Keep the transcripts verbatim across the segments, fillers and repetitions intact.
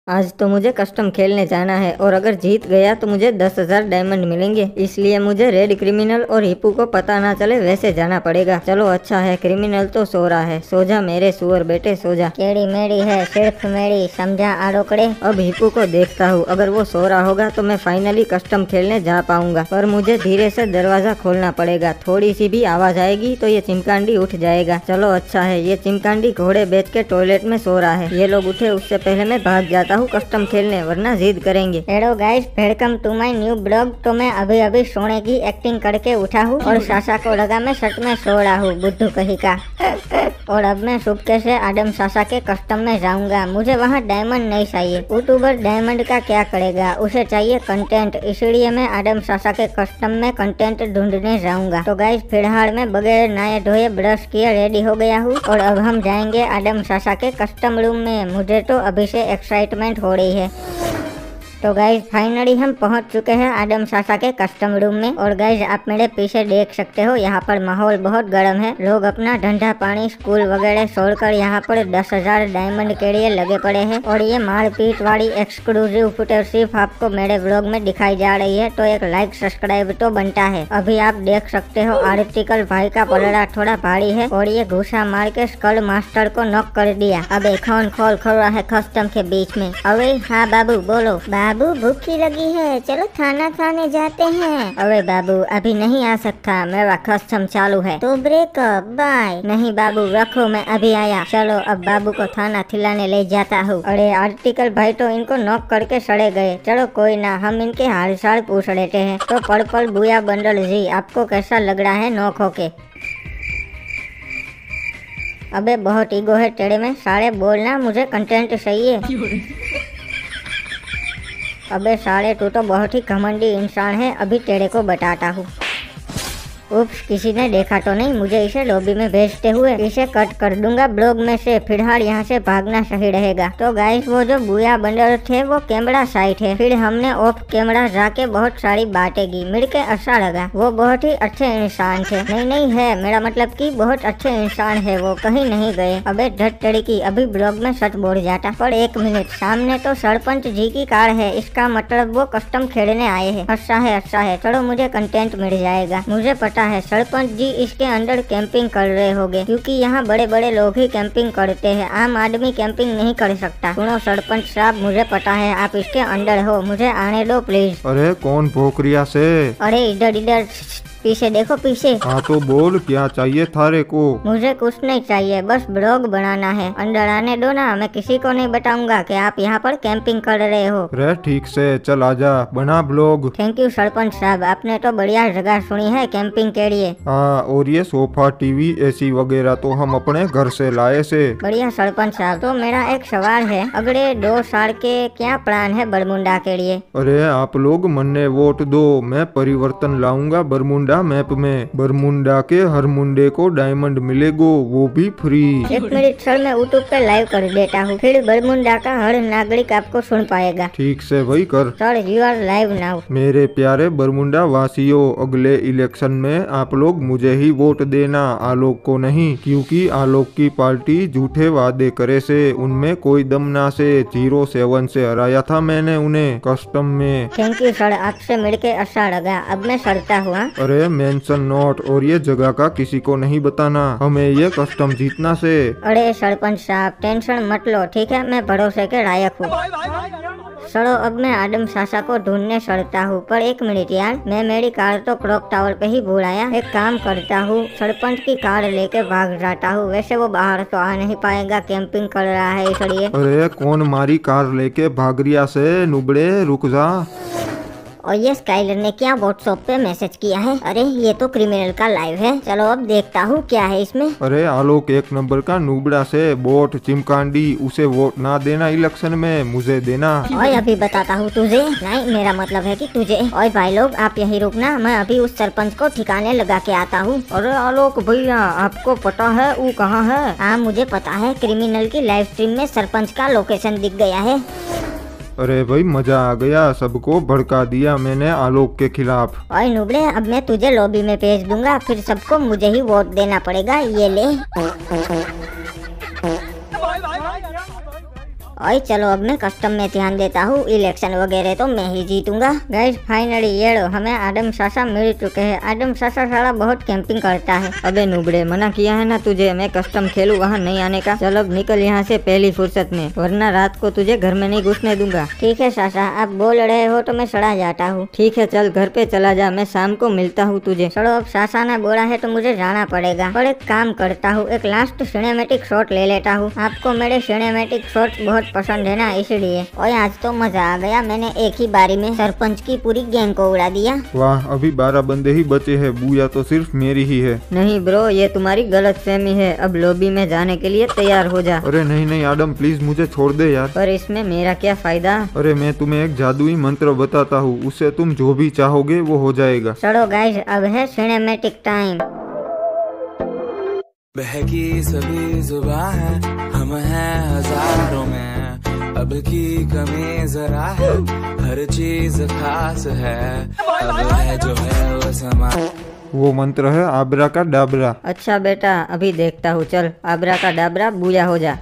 आज तो मुझे कस्टम खेलने जाना है और अगर जीत गया तो मुझे दस हजार डायमंड मिलेंगे। इसलिए मुझे रेड क्रिमिनल और हिप्पू को पता ना चले वैसे जाना पड़ेगा। चलो अच्छा है, क्रिमिनल तो सो रहा है। सो जा मेरे सुअर बेटे सो जा। केड़ी मेड़ी है सिर्फ मेरी, समझा आड़ोकड़े। अब हिप्पू को देखता हूँ, अगर वो सो रहा होगा तो मैं फाइनली कस्टम खेलने जा पाऊंगा। पर मुझे धीरे से दरवाजा खोलना पड़ेगा, थोड़ी सी भी आवाज आएगी तो ये चिमकांडी उठ जाएगा। चलो अच्छा है, ये चिमकांडी घोड़े बेच के टॉयलेट में सो रहा है। ये लोग उठे उससे पहले मैं भाग जाता हूँ कस्टम खेलने, वरना जिद करेंगे। Hello guys, welcome to my new blog. तो मैं अभी अभी सोने की एक्टिंग करके उठा हूँ और सासा को लगा मैं सच में सो रहा हूँ, बुद्धू कहीं का। और अब मैं चुपके से आदम सासा के कस्टम में जाऊंगा। मुझे वहाँ डायमंड नहीं चाहिए, यूट्यूबर डायमंड का क्या करेगा, उसे चाहिए कंटेंट। इसलिए मैं आदम सासा के कस्टम में कंटेंट ढूंढने जाऊंगा। तो गाइस फिलहाल मैं बगैर नहाए धोए ब्रश किए रेडी हो गया हूँ और अब हम जाएंगे आदम सासा के कस्टम रूम में। मुझे तो अभी से एक्साइटमेंट हो रही है। तो गाइज फाइनली हम पहुंच चुके हैं आदम सासा के कस्टम रूम में। और गाइज आप मेरे पीछे देख सकते हो, यहाँ पर माहौल बहुत गर्म है। लोग अपना धंधा पानी स्कूल वगैरह छोड़कर यहाँ पर दस हजार डायमंड के लिए लगे पड़े हैं। और ये मारपीट वाली एक्सक्लूसिव फुटेज सिर्फ आपको मेरे व्लॉग में दिखाई जा रही है, तो एक लाइक सब्सक्राइब तो बनता है। अभी आप देख सकते हो आर्टिकल भाई का पलड़ा थोड़ा भारी है और ये घुसा मार के स्कल मास्टर को नॉक कर दिया। अब खान खोल खड़ा है कस्टम के बीच में। अरे हाँ बाबू बोलो। बाबू भूखी लगी है, चलो खाना खाने जाते हैं। अरे बाबू अभी नहीं आ सकता, मेरा कस्टम चालू है। तो ब्रेकअप बाय। नहीं बाबू रखो, मैं अभी आया। चलो अब बाबू को खाना खिलाने ले जाता हूँ। अरे आर्टिकल भाई तो इनको नॉक करके सड़े गए। चलो कोई ना, हम इनके हाल चाल पूछ लेते हैं। तो पर्पल बुया बंडल जी, आपको कैसा लग रहा है नॉक होके? अबे बहुत ईगो है तेरे में, सारे बोलना, मुझे कंटेंट चाहिए। अबे साले तू तो बहुत ही घमंडी इंसान है, अभी तेरे को बताता हूँ। उप्स, किसी ने देखा तो नहीं मुझे इसे लॉबी में भेजते हुए। इसे कट कर दूंगा ब्लॉग में से, फिलहाल यहाँ से भागना सही रहेगा। तो गाइस वो जो बुया बंदर थे वो कैमरा साइड है। फिर हमने ऑफ कैमरा जाके बहुत सारी बातें की, मिलके अच्छा लगा। वो बहुत ही अच्छे इंसान थे। नहीं नहीं है, मेरा मतलब कि बहुत अच्छे इंसान है वो, कहीं नहीं गए। अबे धट तड़की, अभी ब्लॉग में सच बोल जाता। पर एक मिनट, सामने तो सरपंच जी की कार है, इसका मतलब वो कस्टम खेलने आए हैं। अच्छा है अच्छा है, चलो मुझे कंटेंट मिल जाएगा। मुझे पता है सरपंच जी इसके अंदर कैंपिंग कर रहे होंगे, क्योंकि यहाँ बड़े बड़े लोग ही कैंपिंग करते हैं, आम आदमी कैंपिंग नहीं कर सकता। सुनो सरपंच साहब, मुझे पता है आप इसके अंदर हो, मुझे आने दो प्लीज। अरे कौन भोकरिया से? अरे इधर इधर पीछे देखो पीछे। हाँ तो बोल, क्या चाहिए थारे को? मुझे कुछ नहीं चाहिए, बस ब्लॉग बनाना है। अंदर आने दो ना, मैं किसी को नहीं बताऊंगा कि आप यहाँ पर कैंपिंग कर रहे हो। अरे ठीक से, चल आजा, बना ब्लॉग। थैंक यू सरपंच साहब, आपने तो बढ़िया जगह सुनी है कैंपिंग के लिए। हाँ, और ये सोफा टीवी एसी वगैरह तो हम अपने घर से लाए से। बढ़िया सरपंच साहब। तो मेरा एक सवाल है, अगले दो साल के क्या प्लान है बरमुंडा के लिए? अरे आप लोग मन्ने वोट दो, मैं परिवर्तन लाऊंगा बरमुंडा मैप में। बरमुंडा के हर मुंडे को डायमंड मिलेगो, वो भी फ्री। एक मिनट सर, मैं यूट्यूब पे लाइव कर देता हूँ, फिर बरमुंडा का हर नागरिक आपको सुन पाएगा। ठीक से वही कर। Sir you are live now. मेरे प्यारे बरमुंडा वासियों, अगले इलेक्शन में आप लोग मुझे ही वोट देना, आलोक को नहीं, क्योंकि आलोक की पार्टी झूठे वादे करे से, उनमें कोई दम ना से। जीरो सेवन से हराया था मैंने उन्हें कस्टम में। थैंक यू सर, आपसे मिलके अच्छा लगा। अब मैं चलता हूँ। अरे मेंशन नोट, और ये जगह का किसी को नहीं बताना, हमें ये कस्टम जीतना से। अरे सरपंच साहब टेंशन मत लो, ठीक है, मैं भरोसे के लायक हूँ। चलो अब मैं आदम सासा को ढूंढने चलता हूँ। पर एक मिनट यार, मैं मेरी कार तो क्लॉक टावर पे ही भूल आया। एक काम करता हूँ, सरपंच की कार लेके भाग जाता हूँ। वैसे वो बाहर तो आ नहीं पाएगा, कैंपिंग कर रहा है इसलिए। अरे कौन मारी कार लेके भाग रिया से? नुबड़े रुक जा। और ये स्काइलर ने क्या व्हाट्सएप पे मैसेज किया है? अरे ये तो क्रिमिनल का लाइव है, चलो अब देखता हूँ क्या है इसमें। अरे आलोक एक नंबर का नुबड़ा से, वोट चिमकांडी, उसे वोट ना देना इलेक्शन में, मुझे देना। और अभी बताता हूँ तुझे। नहीं मेरा मतलब है कि तुझे। और भाई लोग आप यही रुकना, मैं अभी उस सरपंच को ठिकाने लगा के आता हूँ। अरे आलोक भैया, आपको पता है वो कहाँ है? हाँ मुझे पता है, क्रिमिनल की लाइव स्ट्रीम में सरपंच का लोकेशन दिख गया है। अरे भाई मजा आ गया, सबको भड़का दिया मैंने आलोक के खिलाफ। और नुबड़े, अब मैं तुझे लॉबी में भेज दूंगा, फिर सबको मुझे ही वोट देना पड़ेगा। ये ले। ओए चलो अब मैं कस्टम में ध्यान देता हूँ, इलेक्शन वगैरह तो मैं ही जीतूंगा। गाइस फाइनली ये लो हमें आदम सासा मिल चुके हैं। आदम सासा साला बहुत कैंपिंग करता है। अबे नुबड़े, मना किया है ना तुझे मैं कस्टम खेलूं वहाँ नहीं आने का। चल अब निकल यहाँ से पहली फुर्सत में, वरना रात को तुझे घर में नहीं घुसने दूंगा। ठीक है सासा, आप बोल रहे हो तो मैं सड़ा जाता हूँ। ठीक है चल घर पे चला जा, मैं शाम को मिलता हूँ तुझे। चलो अब सासा ने बोला है तो मुझे जाना पड़ेगा। पर एक काम करता हूँ, एक लास्ट सिनेमेटिक शॉट ले लेता हूँ। आपको मेरे सिनेमेटिक शॉट बहुत पसंद है ना, इसलिए। और आज तो मजा आ गया, मैंने एक ही बारी में सरपंच की पूरी गैंग को उड़ा दिया। वाह, अभी बारह बंदे ही बचे हैं, बूया तो सिर्फ मेरी ही है। नहीं ब्रो, ये तुम्हारी गलत फहमी है। अब लॉबी में जाने के लिए तैयार हो जा। अरे नहीं नहीं आदम, प्लीज मुझे छोड़ दे यार। पर इसमें मेरा क्या फायदा? अरे मैं तुम्हें एक जादुई मंत्र बताता हूँ, उससे तुम जो भी चाहोगे वो हो जाएगा। चलो गाइस अब है सिनेमेटिक टाइम। बहकी सभी जुबां है, हम हैं हजारों में, अब की कमी जरा है, हर चीज खास है, अब है जो है वो समा। वो मंत्र है आबरा का डाबरा। अच्छा बेटा अभी देखता हूँ, चल आबरा का डाबरा बूया हो जा।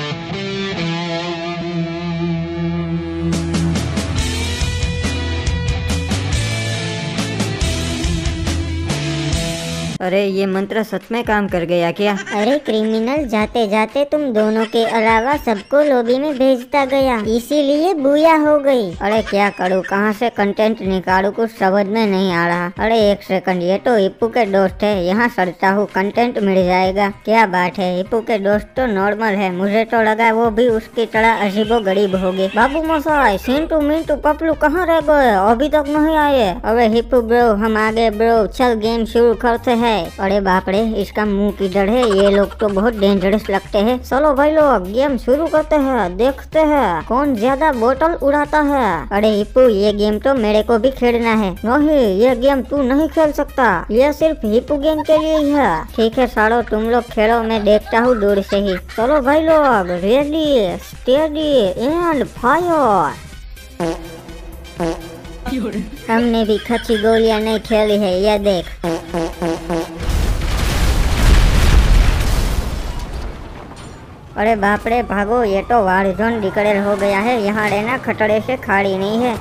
अरे ये मंत्र सच में काम कर गया क्या? अरे क्रिमिनल, जाते जाते तुम दोनों के अलावा सबको लॉबी में भेजता गया, इसीलिए बूया हो गई। अरे क्या करूँ, कहाँ से कंटेंट निकालूं, कुछ समझ में नहीं आ रहा। अरे एक सेकंड, ये तो हिप्पू के दोस्त है, यहाँ सरता हूँ कंटेंट मिल जाएगा। क्या बात है, हिप्पू के दोस्त तो नॉर्मल है, मुझे तो लगा वो भी उसकी तरह अजीबो गरीब होगे। बाबू मसाई, सिंटू मिंटू पपलू कहाँ रह गए, अभी तक नहीं आए। अरे हिप्पू ब्रो हम आगे ब्रो, चल गेम शुरू करते हैं। अरे बाप रे, इसका मुंह किधर है, ये लोग तो बहुत डेंजरस लगते हैं। चलो भाई लोग गेम शुरू करते हैं, देखते हैं कौन ज्यादा बोतल उड़ाता है। अरे हिप्पू ये गेम तो मेरे को भी खेलना है। नहीं ये गेम तू नहीं खेल सकता, ये सिर्फ हिप्पू गेम के लिए ही है। ठीक है सालो तुम लोग खेलो, मैं देखता हूँ दूर से ही। चलो भाई लोग रेडी स्टेडी एंड फायर। हमने भी खच्ची गोलियां नहीं खेली है, ये देख। अरे बाप रे भागो, ये तो वार जोन डिक्लेयर हो गया है, यहाँ रहना खतरे से खाली नहीं है।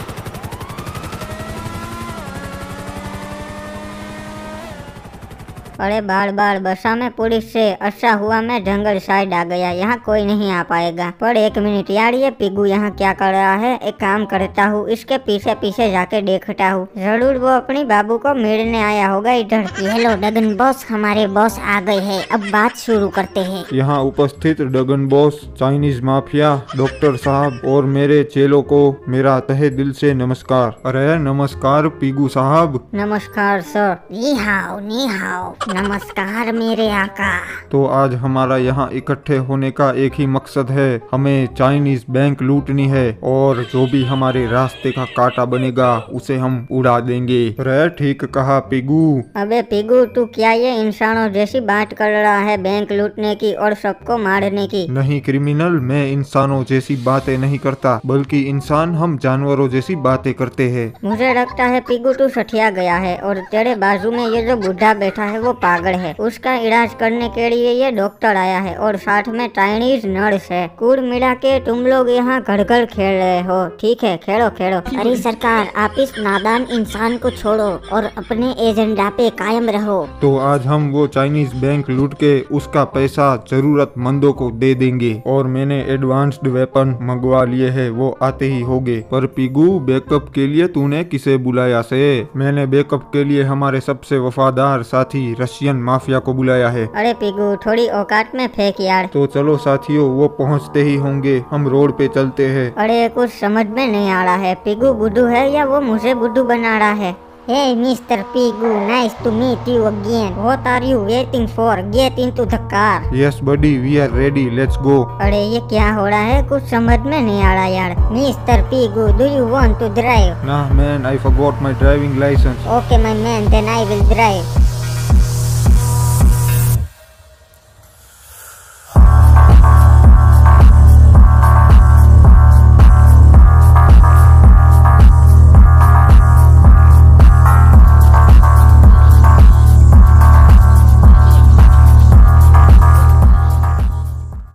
अरे बार बार बसा में पुलिस से, अच्छा हुआ मैं जंगल साइड आ गया, यहाँ कोई नहीं आ पाएगा। पर एक मिनट यार, ये पिगू यहाँ क्या कर रहा है? एक काम करता हूँ, इसके पीछे पीछे जाके देखता हूँ, जरूर वो अपनी बाबू को मिलने आया होगा इधर। हेलो डगन बॉस, हमारे बॉस आ गए हैं, अब बात शुरू करते हैं। यहाँ उपस्थित डगन बॉस, चाइनीज माफिया, डॉक्टर साहब और मेरे चेलों को मेरा तहे दिल से नमस्कार। अरे नमस्कार पिगू साहब। नमस्कार सर। नी हाओ नी हाओ। नमस्कार मेरे आका। तो आज हमारा यहाँ इकट्ठे होने का एक ही मकसद है, हमें चाइनीज बैंक लूटनी है और जो भी हमारे रास्ते का कांटा बनेगा उसे हम उड़ा देंगे। अरे ठीक कहा पिगू। अबे पिगू तू क्या ये इंसानों जैसी बात कर रहा है, बैंक लूटने की और सबको मारने की? नहीं क्रिमिनल, मैं इंसानों जैसी बातें नहीं करता, बल्कि इंसान हम जानवरों जैसी बातें करते हैं। मुझे लगता है पिगू तू सठिया गया है और तेरे बाजू में ये जो बुढ़ा बैठा है वो पागल है। उसका इलाज करने के लिए ये डॉक्टर आया है और साथ में चाइनीज नर्स है। कुल मिला के तुम लोग यहाँ घर घर खेल रहे हो। ठीक है खेलो खेलो। अरे सरकार, आप इस नादान इंसान को छोड़ो और अपने एजेंडा पे कायम रहो। तो आज हम वो चाइनीज बैंक लूट के उसका पैसा जरूरतमंदों को दे देंगे और मैंने एडवांस्ड वेपन मंगवा लिए है, वो आते ही होंगे। पर पिगू बैकअप के लिए तूने किसे बुलाया से? मैंने बैकअप के लिए हमारे सबसे वफादार साथी रशियन माफिया को बुलाया है। अरे पिगू थोड़ी औकात में फेंक यार। तो चलो साथियों, वो पहुंचते ही होंगे, हम रोड पे चलते हैं। अरे कुछ समझ में नहीं आ रहा है, पिगू बुद्धू है या वो मुझे बुद्धू बना रहा है? Hey Mister Pigu, nice to meet you again. What are you waiting for? Get into the car. Yes buddy, we are ready. Let's go. अरे ये क्या हो रहा है, कुछ समझ में नहीं आ रहा यार। Mister Pigu, do you want to drive? Nah man, I forgot my driving license. Okay my man, then I will drive.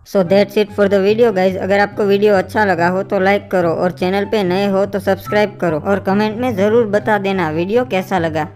So that's it for the video guys. अगर आपको वीडियो अच्छा लगा हो तो लाइक करो और चैनल पे नए हो तो सब्सक्राइब करो और कमेंट में जरूर बता देना वीडियो कैसा लगा।